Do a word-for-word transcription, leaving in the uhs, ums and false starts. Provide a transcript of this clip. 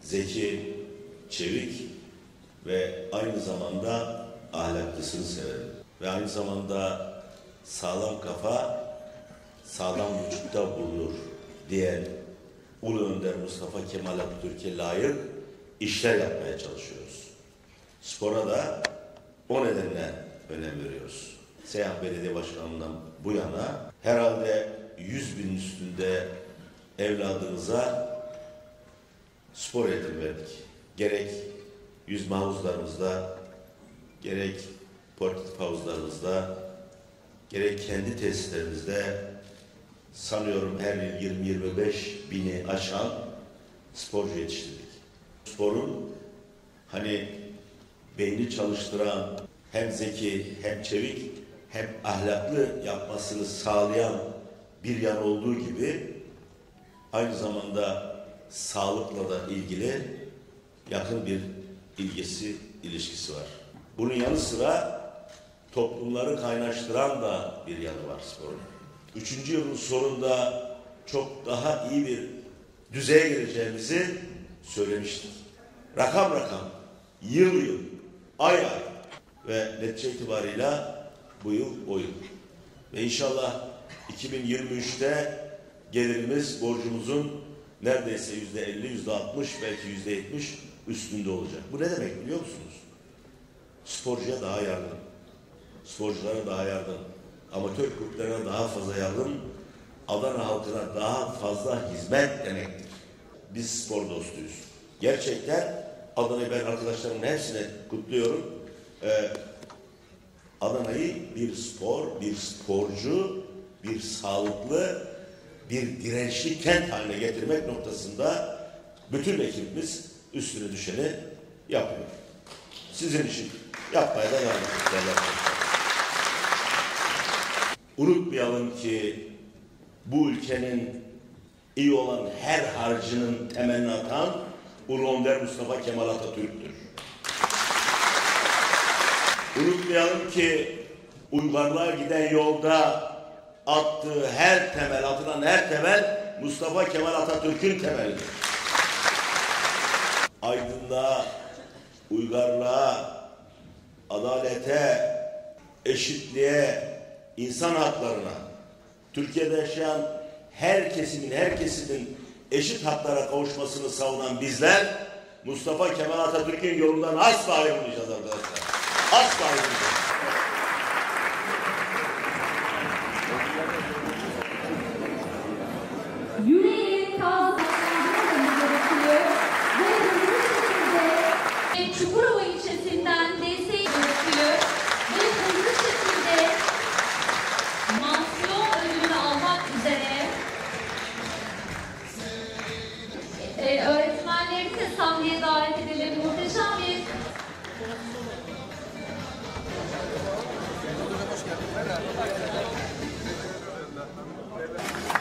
zeki, çevik ve aynı zamanda ahlaklısını severim. Ve aynı zamanda sağlam kafa, sağlam vücutta bulunur diyen Ulu Önder Mustafa Kemal Atatürk'e layık işler yapmaya çalışıyoruz. Spora da o nedenle önem veriyoruz. Seyhan Belediye Başkanlığı'ndan bu yana herhalde yüz bin üstünde evladımıza spor eğitimi verdik. Gerek yüzme havuzlarımızda, gerek portatif havuzlarımızda, gerek kendi tesislerimizde sanıyorum her yıl yirmi yirmi beş bini aşan sporcu yetiştirdik. Sporun hani beyni çalıştıran, hem zeki hem çevik hem ahlaklı yapmasını sağlayan bir yan olduğu gibi aynı zamanda sağlıkla da ilgili yakın bir ilgisi, ilişkisi var. Bunun yanı sıra toplumları kaynaştıran da bir yanı var sporun. Üçüncü yılın sonunda çok daha iyi bir düzeye geleceğimizi söylemiştik. Rakam rakam, yıl yıl, ay ay ve netice itibarıyla bu yıl o yıl. Ve inşallah iki bin yirmi üçte gelirimiz borcumuzun neredeyse yüzde elli, yüzde altmış, belki yüzde yetmiş üstünde olacak. Bu ne demek biliyor musunuz? Sporcuya daha yardım, sporculara daha yardım, amatör kulüplerine daha fazla yardım, Adana halkına daha fazla hizmet demektir. Biz spor dostuyuz. Gerçekten Adana'yı ben arkadaşlarımın hepsine kutluyorum. Ee, Adana'yı bir spor, bir sporcu, bir sağlıklı, bir dirençli kent haline getirmek noktasında bütün ekibimiz üstüne düşeni yapıyor. Sizin için yapmaya da devam edeceğiz. Unutmayalım ki bu ülkenin iyi olan her harcının temelini atan Ulu Önder Mustafa Kemal Atatürk'tür. Unutmayalım ki uygarlığa giden yolda attığı her temel, atılan her temel Mustafa Kemal Atatürk'ün temelidir. Aydınlığa, uygarlığa, adalete, eşitliğe, insan haklarına, Türkiye'de yaşayan her kesimin, her kesimin eşit haklara kavuşmasını savunan bizler Mustafa Kemal Atatürk'ün yolundan asla ayrılmayacağız arkadaşlar. Asla ayrılmayacağız. Yüreğin tazeleştirmemiz gerekiyor ve hızlı şekilde Çukurova ilçesinden destek gerekiyor ve hızlı şekilde mansiyon ödülünü almak üzere e, öğretmenlerimizi de sahneye davet edelim. Muhteşem bir